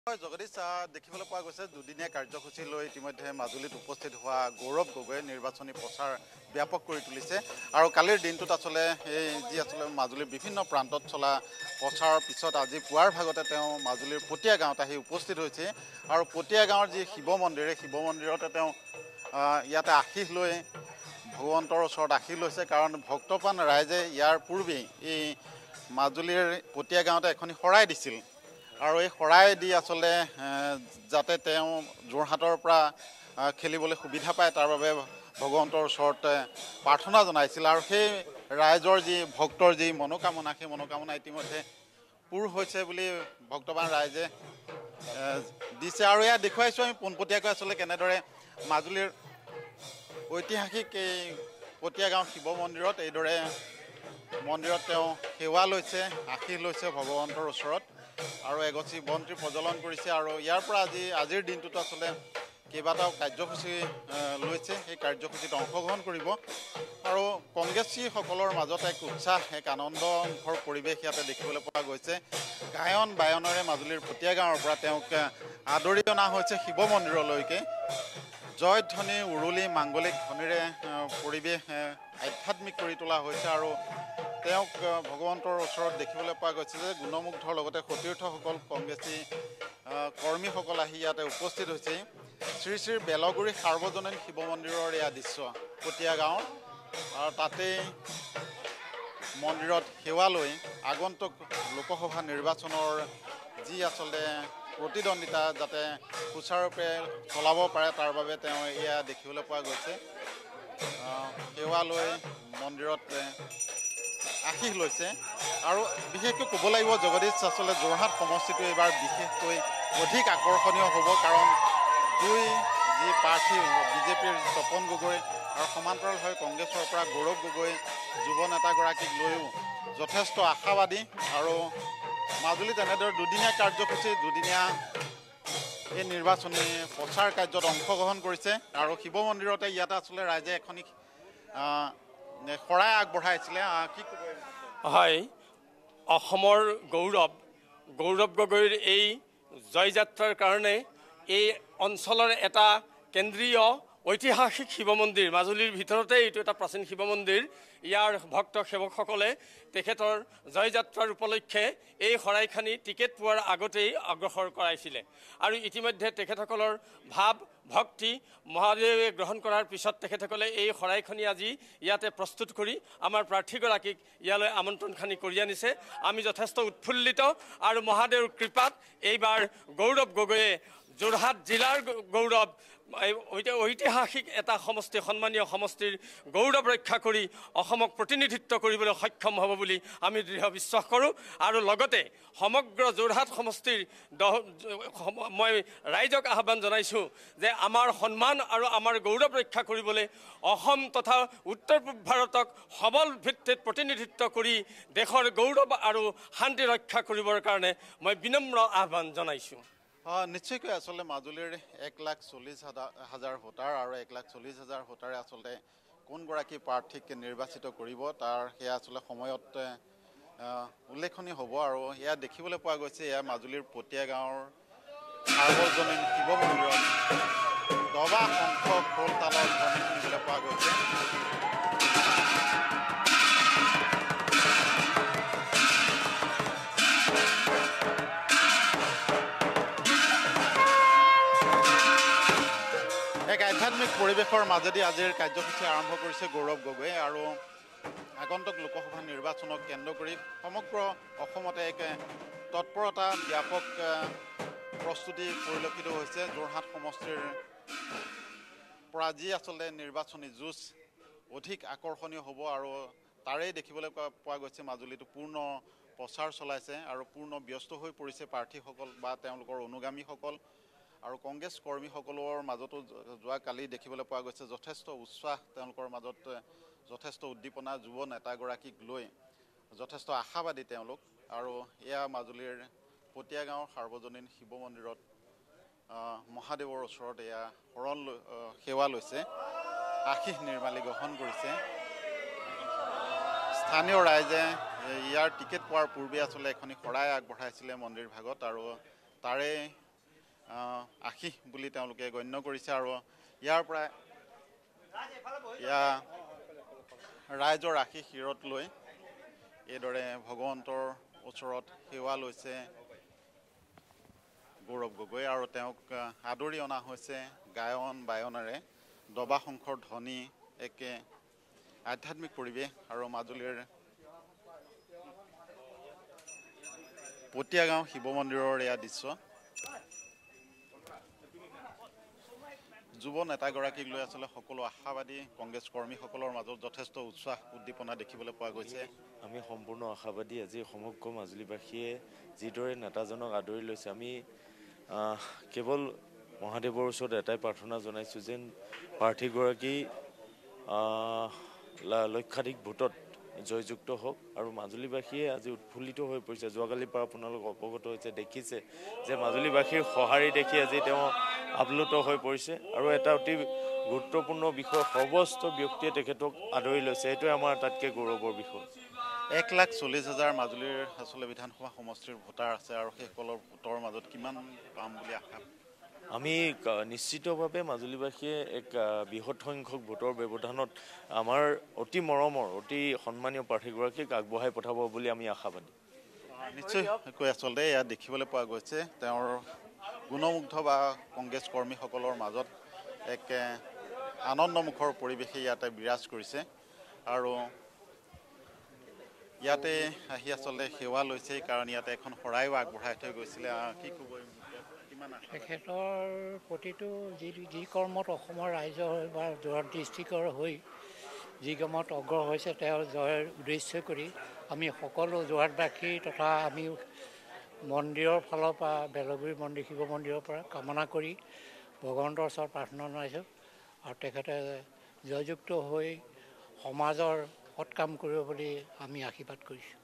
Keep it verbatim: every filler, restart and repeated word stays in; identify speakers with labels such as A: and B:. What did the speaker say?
A: জগদীশ দেখিবলৈ পোৱা গৈছে দুদিনীয়া কাৰ্যসূচী লৈ ইতিমধ্যে মাজুলীত উপস্থিত হোৱা গৌৰৱ গগৈয়ে নিৰ্বাচনী প্ৰচাৰ ব্যাপক কৰি তুলিছে আৰু কালিৰ দিনটোত আসলে এই যি আসলে মাজুলীৰ বিভিন্ন প্ৰান্তত চলা প্ৰচাৰৰ পিছত আজি পুৱাৰ ভাগতে তেওঁ মাজুলীৰ পটিয়া গাঁৱত আহি উপস্থিত হৈছে আৰু পটিয়া গাঁৱৰ যি শিৱ মন্দিৰ এই শিৱ মন্দিৰতে তেওঁ ইয়াতে আশীষ লৈ ভগৱন্তৰ ওচৰত আশীষ লৈছে কাৰণ ভক্তপ্ৰাণ ৰাইজে ইয়াৰ পূৰ্বেই এই মাজুলীৰ পটিয়া গাঁৱতে এখন শৰাই দিছিল আৰু এই শৰাই দি আসলে যাতে তেওঁ যোৰহাটৰ পৰা খেলিবলৈ সুবিধা পায় তাৰ বাবে ভগৱন্তৰ ওচৰত প্ৰাৰ্থনা জনাইছিল আৰু সেই ৰাইজৰ যি ভক্তৰ যি মনোকামনা সেই মনোকামনা ইতিমধ্যে পূৰ হৈছে বুলি ভক্তবান ৰাইজে দিছে আৰু এয়া দেখুৱাইছোঁ আমি পোনপটীয়াকৈ আসলে কেনেদৰে মাজুলীৰ ঐতিহাসিক এই পটিয়া গাঁও শিৱ মন্দিৰত এইদৰে মন্দিৰত তেওঁ সেৱা লৈছে আশীষ লৈছে ভগৱন্তৰ ওচৰত আৰু এগছি বন্তি প্ৰজ্বলন কৰিছে আৰু ইয়াৰ পৰা আজি আজিৰ দিনটোত আসলে কেইবাটাও কাৰ্যসূচী লৈছে সেই কাৰ্যসূচীত অংশগ্ৰহণ কৰিব আৰু কংগ্ৰেছীসকলৰ মাজত এক উৎসাহ এক আনন্দৰ পৰিৱেশ ইয়াতে দেখিবলৈ পোৱা গৈছে গায়ন বায়নেৰে মাজুলীৰ পটিয়া গাঁৱৰ পৰা তেওঁক আদৰি অনা হৈছে শিৱ মন্দিৰলৈকে জয়ধ্বনি উৰুলি মাংগলিক ধ্বনিৰে পৰিৱেশ আধ্যাত্মিক কৰি তোলা হৈছে আৰু তেওঁক ভগৱন্তৰ ওচৰত দেখিবলৈ পোৱা গৈছে যে গুণমুগ্ধৰ লগতে সতীৰ্থসকল কংগ্ৰেছী কৰ্মীসকল আহি ইয়াতে উপস্থিত হৈছে শ্ৰী শ্ৰী বেলগুৰি সাৰ্বজনীন শিৱ মন্দিৰৰ এয়া দৃশ্য পটিয়া গাঁৱৰ আৰু তাতেই মন্দিৰত সেৱা লৈ আগন্তুক লোকসভা নিৰ্বাচনৰ যি আচলতে প্ৰতিদ্বন্দ্বিতা যাতে সুচাৰুৰূপে চলাব পাৰে তাৰ বাবে তেওঁ এয়া দেখিবলৈ পোৱা গৈছে সেৱা লৈ মন্দিৰত আশীষ লৈছে আৰু বিশেষকৈ ক'ব লাগিব জগদীশ আচলতে যোৰহাট সমষ্টিটো এইবাৰ বিশেষকৈ অধিক আকৰ্ষণীয় হ'ব কাৰণ দুই যি প্ৰাৰ্থী বিজেপিৰ তপন গগৈ আৰু সমান্তৰালভাৱে কংগ্ৰেছৰ পৰা গৌৰৱ গগৈ যুৱ নেতাগৰাকীক লৈও যথেষ্ট আশাবাদী আৰু মাজুলীত এনেদৰে দুদিনীয়া কাৰ্যসূচী দুদিনীয়া এই নিৰ্বাচনী প্ৰচাৰ কাৰ্যত অংশগ্ৰহণ কৰিছে আৰু শিৱ মন্দিৰতে ইয়াতে আচলতে ৰাইজে এখনি শৰাই আগবঢ়াইছিলে কি ক'ব
B: হয় অসমৰ গৌৰৱ গৌৰৱ গগৈৰ এই জয়যাত্ৰাৰ কাৰণে এই অঞ্চলৰ এটা কেন্দ্ৰীয় ঐতিহাসিক শিৱ মন্দিৰ মাজুলীৰ ভিতৰতে এইটো এটা প্ৰাচীন শিৱ মন্দিৰ ইয়াৰ ভক্ত সেৱকসকলে তেখেতৰ জয়যাত্ৰাৰ উপলক্ষে এই শৰাইখানি টিকেট পোৱাৰ আগতেই অগ্ৰসৰ কৰাইছিলে আৰু ইতিমধ্যে তেখেতসকলৰ ভাৱ ভক্তি মহাদেৱে গ্ৰহণ কৰাৰ পিছত তেখেতসকলে এই শৰাইখনি আজি ইয়াতে প্ৰস্তুত কৰি আমাৰ প্ৰাৰ্থীগৰাকীক ইয়ালৈ আমন্ত্ৰণখানি কৰি আনিছে আমি যথেষ্ট উৎফুল্লিত আৰু মহাদেৱৰ কৃপাত এইবাৰ গৌৰৱ গগৈয়ে যোৰহাট জিলাৰ গৌৰৱ ঐতিহাসিক এটা সমষ্টি সন্মানীয় সমষ্টিৰ গৌৰৱ ৰক্ষা কৰি অসমক প্ৰতিনিধিত্ব কৰিবলৈ সক্ষম হ'ব বুলি আমি দৃঢ় বিশ্বাস কৰোঁ আৰু লগতে সমগ্ৰ যোৰহাট সমষ্টিৰ মই ৰাইজক আহ্বান জনাইছোঁ যে আমাৰ সন্মান আৰু আমাৰ গৌৰৱ ৰক্ষা কৰিবলৈ অসম তথা উত্তৰ পূব ভাৰতক সবল ভিত্তিত প্ৰতিনিধিত্ব কৰি দেশৰ গৌৰৱ আৰু শান্তি ৰক্ষা কৰিবৰ কাৰণে মই বিনম্ৰ আহ্বান জনাইছোঁ
A: নিশ্চয়কৈ আচলতে মাজুলীৰ এক লাখ চল্লিছ হাজাৰ ভোটাৰ আৰু এক লাখ চল্লিছ হাজাৰ ভোটাৰে আচলতে কোনগৰাকী প্ৰাৰ্থীক নিৰ্বাচিত কৰিব তাৰ সেয়া আচলতে সময়ত উল্লেখনীয় হ'ব আৰু এয়া দেখিবলৈ পোৱা গৈছে এয়া মাজুলীৰ পটিয়া গাঁৱৰ সাৰ্বজনীন শিৱ মন্দিৰত দবা শংখ খোল তালৰ ধ্বনি শুনিবলৈ পোৱা গৈছে এক আধ্যাত্মিক পৰিৱেশৰ মাজেদি আজিৰ কাৰ্যসূচী আৰম্ভ কৰিছে গৌৰৱ গগৈয়ে আৰু আগন্তুক লোকসভা নিৰ্বাচনক কেন্দ্ৰ কৰি সমগ্ৰ অসমতে এক তৎপৰতা ব্যাপক প্ৰস্তুতি পৰিলক্ষিত হৈছে যোৰহাট সমষ্টিৰ পৰা যি আচলতে নিৰ্বাচনী যুঁজ অধিক আকৰ্ষণীয় হ'ব আৰু তাৰেই দেখিবলৈ পোৱা গৈছে মাজুলীটো পূৰ্ণ প্ৰচাৰ চলাইছে আৰু পূৰ্ণ ব্যস্ত হৈ পৰিছে প্ৰাৰ্থীসকল বা তেওঁলোকৰ অনুগামীসকল আৰু কংগ্ৰেছ কৰ্মীসকলৰ মাজতো যোৱাকালি দেখিবলৈ পোৱা গৈছে যথেষ্ট উৎসাহ তেওঁলোকৰ মাজত যথেষ্ট উদ্দীপনা যুৱ নেতাগৰাকীক লৈ যথেষ্ট আশাবাদী তেওঁলোক আৰু এয়া মাজুলীৰ পটিয়া গাঁৱৰ সাৰ্বজনীন শিৱ মন্দিৰত মহাদেৱৰ ওচৰত এয়া শৰণ লৈ সেৱা লৈছে আশীষ নিৰ্মালি গ্ৰহণ কৰিছে স্থানীয় ৰাইজে ইয়াৰ টিকেট পোৱাৰ পূৰ্বে আসলে এখনি শৰাই আগবঢ়াইছিলে মন্দিৰ ভাগত আৰু তাৰে আশীষ বুলি তেওঁলোকে গণ্য কৰিছে আৰু ইয়াৰ পৰা ইয়াৰ ৰাইজৰ আশীষ শিৰত লৈ এইদৰে ভগৱন্তৰ ওচৰত সেৱা লৈছে গৌৰৱ গগৈ আৰু তেওঁক আদৰি অনা হৈছে গায়ন বায়নেৰে দবা শংখৰ ধ্বনি একে আধ্যাত্মিক পৰিৱেশ আৰু মাজুলীৰ পটীয়াগাঁও শিৱ মন্দিৰৰ এয়া দৃশ্য যুৱ নেতাগৰাকীক লৈ আচলতে সকলো আশাবাদী কংগ্ৰেছ কৰ্মীসকলৰ মাজত যথেষ্ট উৎসাহ উদ্দীপনা দেখিবলৈ পোৱা গৈছে
C: আমি সম্পূৰ্ণ আশাবাদী আজি সমগ্ৰ মাজুলীবাসীয়ে যিদৰে নেতাজনক আদৰি লৈছে আমি কেৱল মহাদেৱৰ ওচৰত এটাই প্ৰাৰ্থনা জনাইছোঁ যেন প্ৰাৰ্থীগৰাকী লক্ষাধিক ভোটত জয়যুক্ত হওক আৰু মাজুলীবাসীয়ে আজি উৎফুল্লিত হৈ পৰিছে যোৱাকালিৰ পৰা আপোনালোক অৱগত হৈছে দেখিছে যে মাজুলীবাসীৰ সঁহাৰি দেখি আজি তেওঁ আপ্লুত হৈ পৰিছে আৰু এটা অতি গুৰুত্বপূৰ্ণ বিষয় সৰ্বস্ত ব্যক্তিয়ে তেখেতক আদৰি লৈছে এইটোৱে আমাৰ আটাইতকৈ গৌৰৱৰ বিষয়
A: এক লাখ চল্লিছ হাজাৰ মাজুলীৰ আচলতে বিধানসভা সমষ্টিৰ ভোটাৰ আছে আৰু সেইসকলৰ ভোটৰ মাজত কিমান পাম বুলি আশা
C: আমি নিশ্চিতভাৱে মাজুলীবাসীয়ে এক বৃহৎ সংখ্যক ভোটৰ ব্যৱধানত আমাৰ অতি মৰমৰ অতি সন্মানীয় প্ৰাৰ্থীগৰাকীক আগবঢ়াই পঠাব বুলি আমি আশাবাদী
A: নিশ্চয়কৈ আচলতে ইয়াত দেখিবলৈ পোৱা গৈছে তেওঁৰ গুণমুগ্ধ বা কংগ্ৰেছ কৰ্মীসকলৰ মাজত এক আনন্দমুখৰ পৰিৱেশে ইয়াতে বিৰাজ কৰিছে আৰু ইয়াতে আহি আচলতে সেৱা লৈছে কাৰণ ইয়াতে এখন শৰাইও আগবঢ়াই থৈ গৈছিলে কি ক'ব
D: তেখেতৰ প্ৰতিটো যি যি কৰ্মত অসমৰ ৰাইজৰ বা যোৰহাট ডিষ্ট্ৰিক্টৰ হৈ যি কামত অগ্ৰহ হৈছে তেওঁৰ জয়ৰ উদ্দেশ্য কৰি আমি সকলো যোৰহাটবাসী তথা আমি মন্দিৰৰ ফালৰ পৰা বেলগুৰি মন্দিৰ শিৱ মন্দিৰৰ পৰা কামনা কৰি ভগৱন্তৰ ওচৰত প্ৰাৰ্থনা জনাইছোঁ আৰু তেখেতে জয়যুক্ত হৈ সমাজৰ সৎ কাম কৰিব বুলি আমি আশীৰ্বাদ কৰিছোঁ